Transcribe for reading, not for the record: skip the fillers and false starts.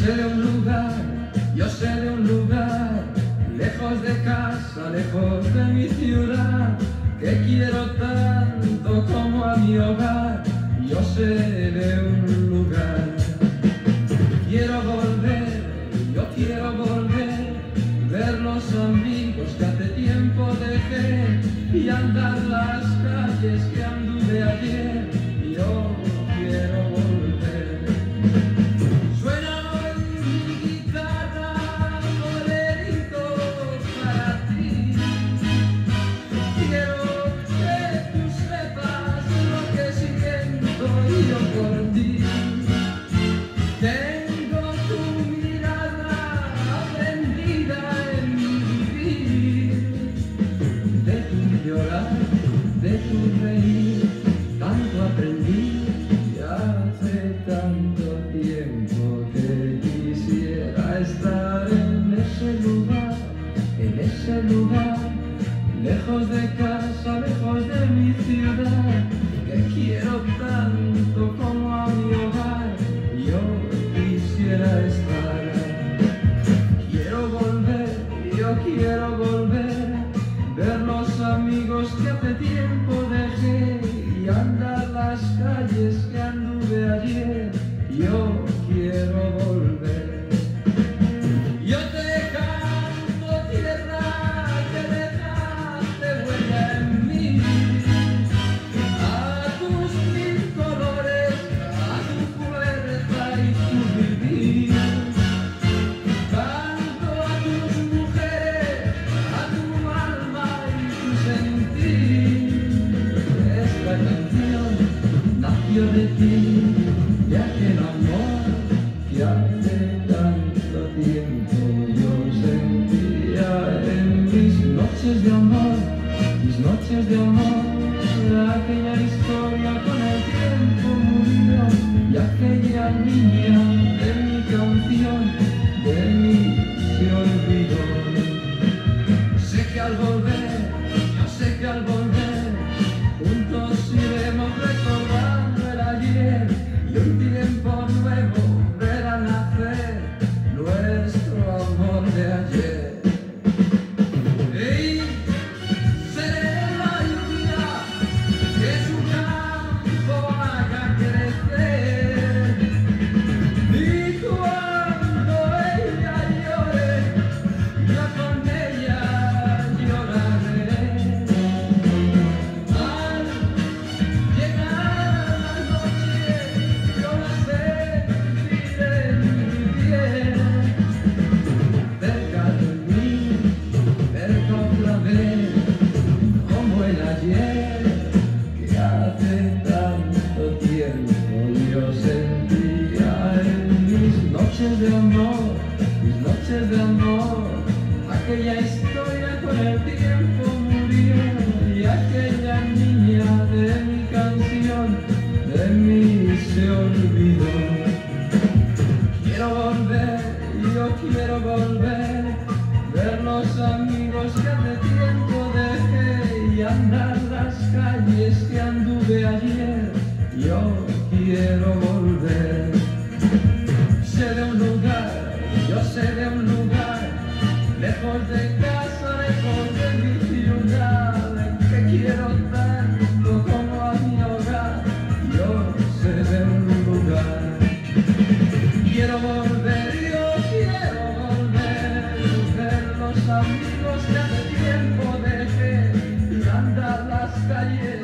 de un lugar, yo sé de un lugar, lejos de casa, lejos de mi ciudad, que quiero tanto como a mi hogar. Yo sé de un lugar, quiero volver, yo quiero volver, ver los amigos que hace tiempo dejé y andar las calles que anduve ayer. Yo quiero volver. Suena hoy mi guitarra, bolerito para ti. Quiero que tú sepas lo que siento yo por ti. Tengo tu mirada prendida en mi vivir, de tu llorar, de tu reír, tanto aprendí. Hace tanto tiempo que quisiera estar en ese lugar, lejos de casa, lejos de mi ciudad, que quiero tanto como a mi hogar. Yo quisiera estar, quiero volver, yo quiero volver, ver los amigos que hace tiempo dejé y andar las calles que anduve ayer. Yo quiero volver. Yo te canto tierra que dejaste huella en mí, a tus mil colores, a tu fuerza y tu vivir. Canto a tus mujeres, a tu alma y tu sentir. Esta canción nació de ti, de aquel amor que hace tanto tiempo yo sentía en mis noches de amor, mis noches de amor. Aquella historia con el tiempo murió y aquella niña de mi canción de mí se olvidó. Sé que al volver, yo sé que al volver, juntos iremos recordando el ayer y un tiempo nuevo verá nacer nuestro amor de ayer. Y seré la lluvia que su campo haga crecer, y cuando ella llore, yo con ella lloraré. Al llegar la noche, yo la sentiré en mi piel, cerca de mí, cerca otra vez, como el ayer, que hace tanto tiempo yo sentía en mis noches de amor, mis noches de amor. Aquella historia con el tiempo murió y aquella niña de mi canción de mí se olvidó. Quiero volver, yo quiero volver, ver los amigos que hace tiempo dejé y andar las calles que anduve ayer. Yo quiero volver. Sé de un lugar, yo sé de un lugar, lejos de casa, lejos de mi ciudad, que quiero tanto como a mi hogar. Yo sé de un lugar, quiero volver, yo quiero volver, ver los amigos que hace tiempo dejé y andar las calles